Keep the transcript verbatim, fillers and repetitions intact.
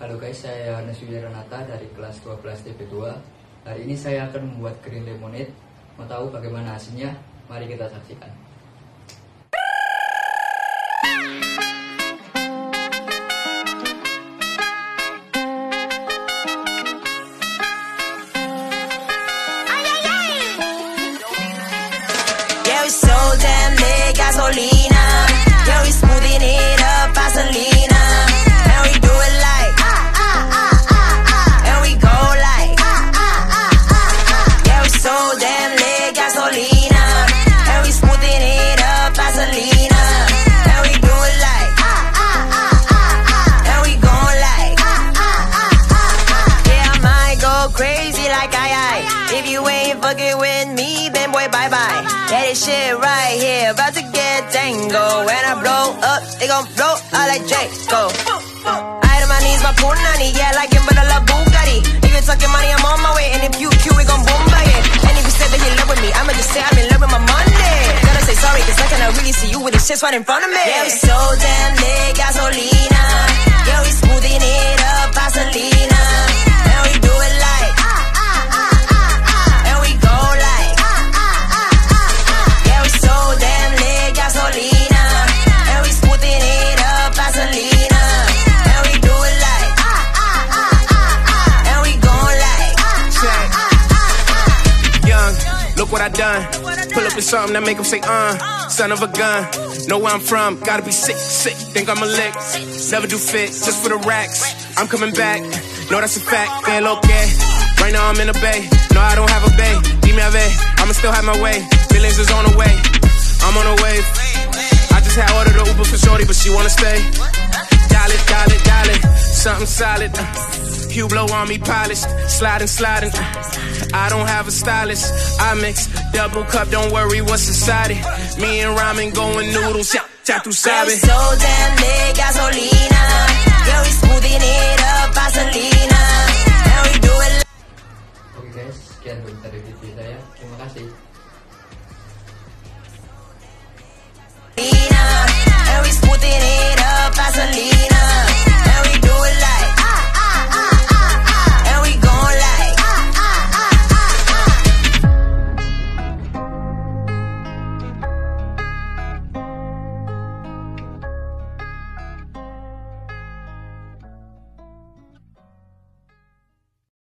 Halo guys, saya Yohanes Wiranata dari kelas dua belas T P dua. Hari ini saya akan membuat green lemonade. Mau tahu bagaimana hasilnya? Mari kita saksikan. Yeah, we so damn lit, gasolina. Yeah, we smoothing it up, Vaselina. And we do it like ah ah ah ah ah. And we go like ah ah ah ah ah. Yeah, we so damn lit, gasolina. And we smoothing it up, Vaselina. And we do it like ah ah ah ah ah. And we go like ah ah ah ah ah. Yeah, I might go crazy like I I. If you ain't fucking with me, then boy bye bye. Yeah, this shit right here about to get tango. When I blow up, they gon' blow out like Draco. I on my knees, my punani, yeah, like him, but I love Bugatti. If you talking money, I'm on my way, and if you cute, we gon' boom by it. And if you say that you in love with me, I'ma just say I'm in love with my money. Gotta say sorry, cause I cannot really see you with the shit right in front of me. Yeah, we so damn lit, gasolina. Yeah, we smoothing it up, Vaselina. And we do it like ah ah ah ah ah. And we go like ah ah ah ah ah. Yeah, we so damn lit, gasolina. And we smoothing it up, Vaselina. And we do it like ah ah ah ah ah. And we go like ah ah ah ah ah. Young, look what I done. Pull up in something that make them say, uh, son of a gun. Know where I'm from, gotta be sick, sick. Think I'm a lick. Never do fit, just for the racks. I'm coming back, no, that's a fact. Feel okay. Right now I'm in the bay. No, I don't have a bay. Dime a ver, I'ma still have my way. Feelings is on the way. I'm on the wave. I just had ordered the Uber for shorty, but she wanna stay. Dial it, dial it, dial it. Something solid. Uh, Hublot on me polished. Sliding, sliding. Uh, I don't have a stylist. I mix double cup, don't worry what's inside it. Me and ramen going noodles. Yeah, tap through Yeah, we sabe. so damn lit, gasolina. Yeah, we smoothing it up, Vaselina. And we do it like Oke guys, sekian dulu dari video saya. Terima kasih.